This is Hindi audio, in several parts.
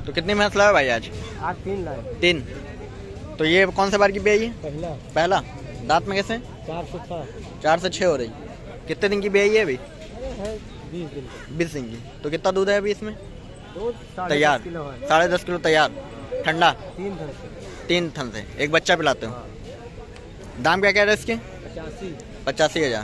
तो कितनी भैंस लाए भाई आज? आज 3 लाए। 3। तो ये कौन से बार की ब्याई है? पहला। दांत में कैसे? 4 से 6 हो रही। कितने दिन की ब्याई है अभी? 20 दिन की। तो कितना दूध है अभी इसमें? तैयार 10.5 किलो तैयार। ठंडा 3 थन से एक बच्चा पिलाते हो। दाम क्या कह रहे हैं इसके? 85,000।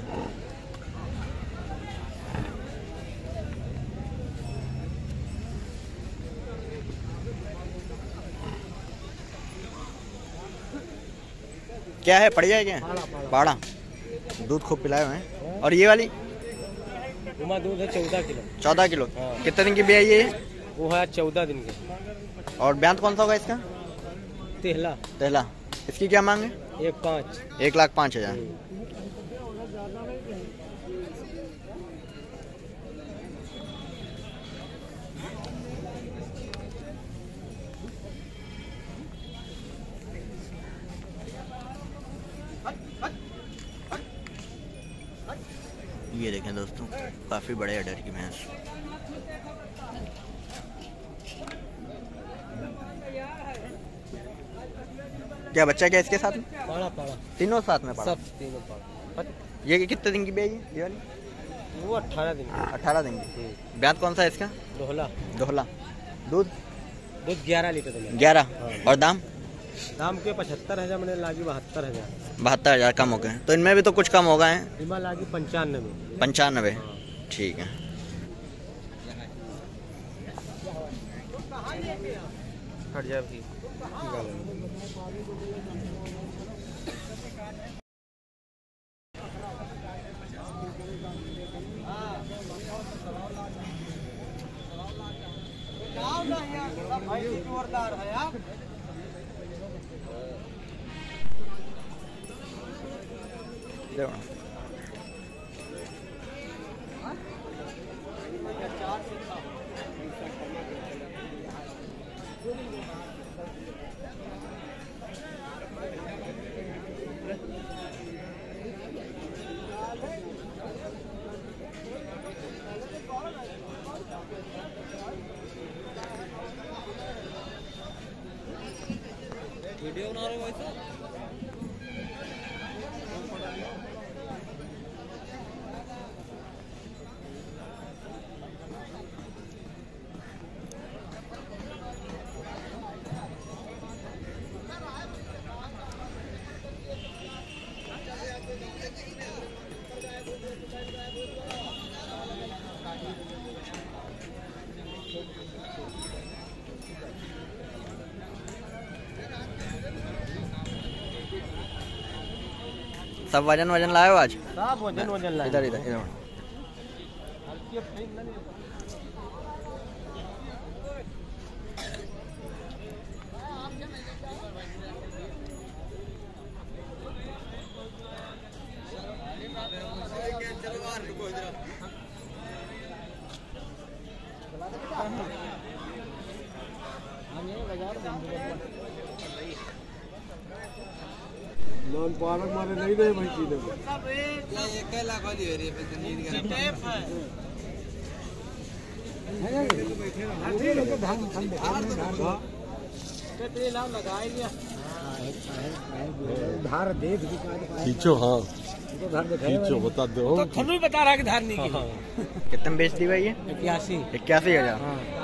क्या है? पड़ जाए क्या? पाड़ा। दूध खूब पिलाए हुए हैं। और ये वाली दूध है 14 किलो। 14 किलो। कितने दिन की ब्याई है ये? वो है 14 दिन के। और ब्यांत कौन सा होगा इसका? तेहला। इसकी क्या मांग है? 1,05,000। ये देखें दोस्तों, काफी बड़े अडर की भैंस। क्या बच्चा क्या इसके साथ में? पाड़ा। तीनों साथ में पाड़ा? सब तीनों पाड़ा। ये कितने दिन की ब्याई है ये वाली? वो 18 दिन। 18 दिन की। ब्यात कौन सा है इसका? दोहला। दूध 11 लीटर। 11। और दाम के 75,000 मैंने लागी 72,000। 72,000 कम हो गए। तो इनमें भी तो कुछ कम हो गए हैं? इनमें लागी 95। 95। ठीक है। हट जाए। वीडियो बना रहे हो भाई साहब? सब वजन लाए हो आज? सब वजन लाए। इधर लोन पालक मारे नहीं दे भाई चीज़ सब एक लाख वाली हो रही है पे नींद धार देख खींचो। हाँ खींचो, बता दो। तो थनु बता रहा कि धार नहीं की। कितने में बेच दी भाई ये? 81,000।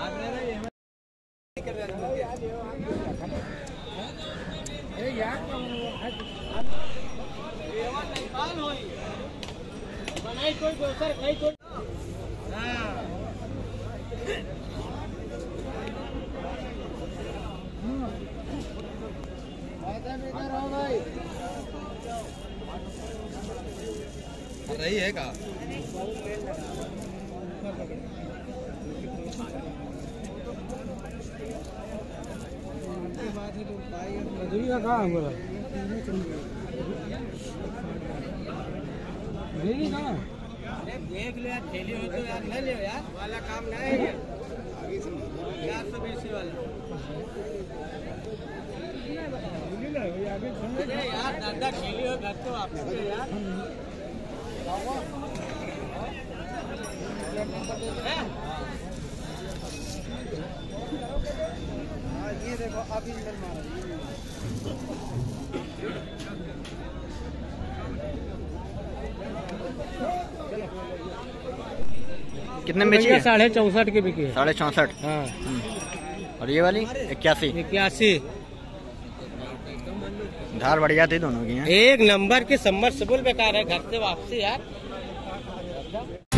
रही है का? कहाँ बोला? देख ले यार, थैली हो तो यार ले ले यार, वाला काम नहीं है 420 वाला यार। दादा थैली हो घर तो आप यार कितने में बेची है? 64.5 के बिकी है। 64.5। हाँ। और ये वाली 81। 81। धार बढ़िया थी दोनों की हैं। एक नंबर की सबमर्सिबल बेकार है, घर से वापसी यार।